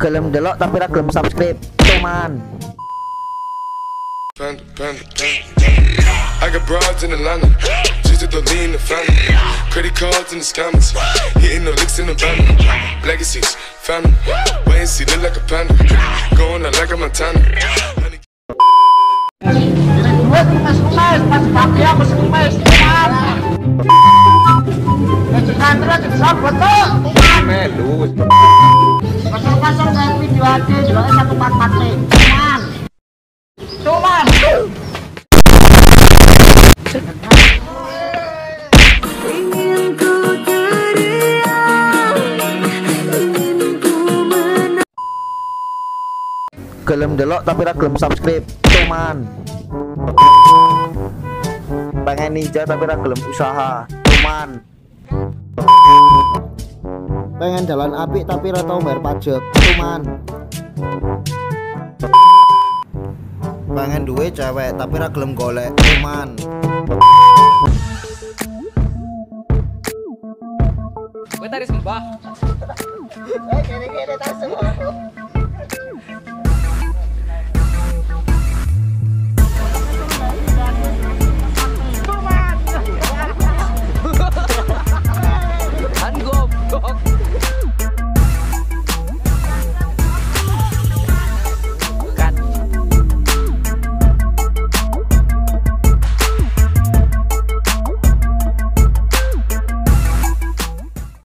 Gelem delok tapi ra gelem subscribe, cuman. I got broads in Atlanta, just to lean the family. Credit cards in the scammers, hitting the licks in the van. Legacies, family, wait and see, look like a panda. Going out like a Montana. Pasar kayak video aja, jualnya 144 cuman. Gelem delok tapi ra gelem subscribe, cuman. Pengen ninja tapi ra gelem usaha, cuman. Pengen jalan apik tapi ra tau bayar pajak, cuman. Pengen duwe cewek tapi ra gelem golek, cuman. Gue tadi sembah. Gini-gini tak semua.